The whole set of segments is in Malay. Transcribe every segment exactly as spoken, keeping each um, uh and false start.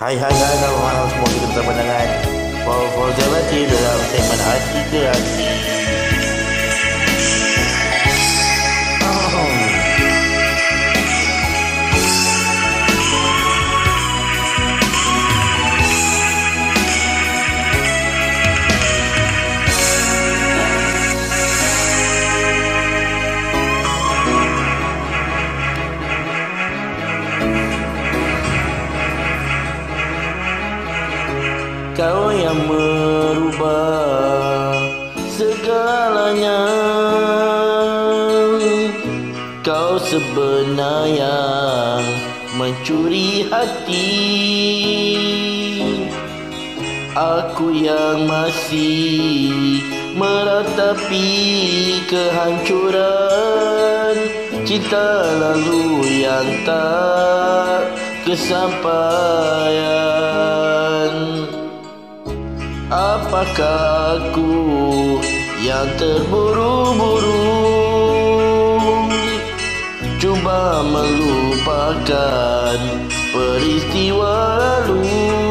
Hai hai hai kawan-kawan semua, kita bersama dengan Paul Zalati dalam segmen Hati ke Hati. Kau yang merubah segalanya, kau sebenar yang mencuri hati. Aku yang masih meratapi kehancuran cinta lalu yang tak kesampaian. Apakah aku yang terburu-buru cuba melupakan peristiwa lalu?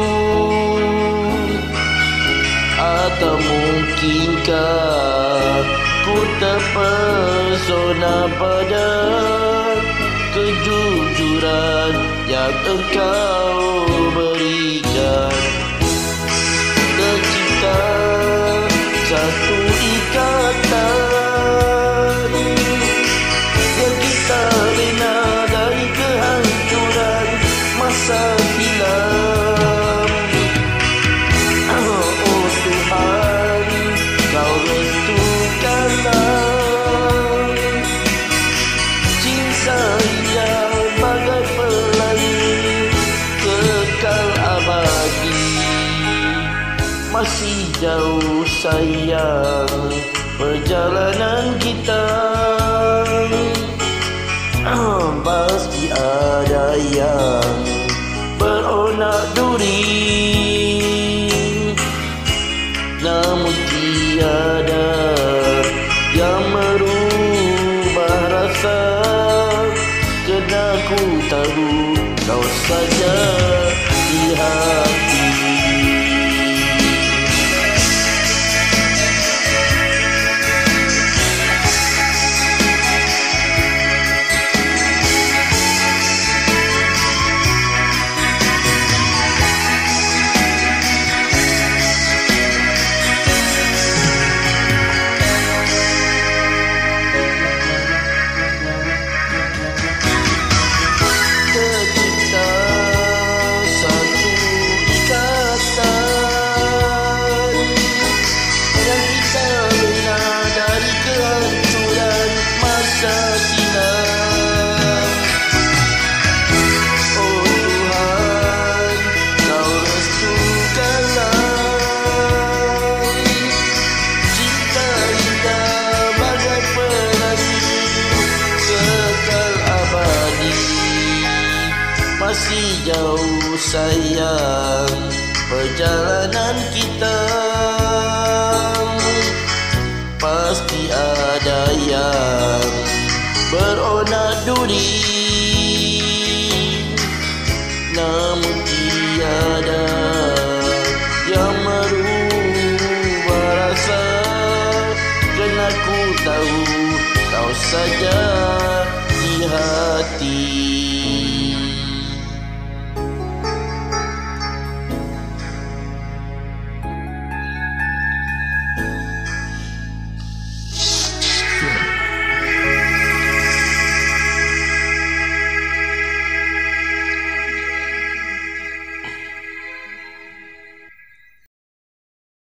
Atau mungkinkah ku terpesona pada kejujuran yang engkau berikan? Satu ikatan yang kita bina dari kehancuran masa silam. Oh Tuhan, kau restukanlah cinta yang bagai pelangi kekal abadi. Masih jauh sayang perjalanan kita, pasti ada yang beronak duri, namun tiada yang merubah rasa. Kerana ku tahu kau saja di hati. Masih jauh sayang perjalanan kita, pasti ada yang beronak duri, namun tiada yang merubah rasa. Kerana ku tahu kau saja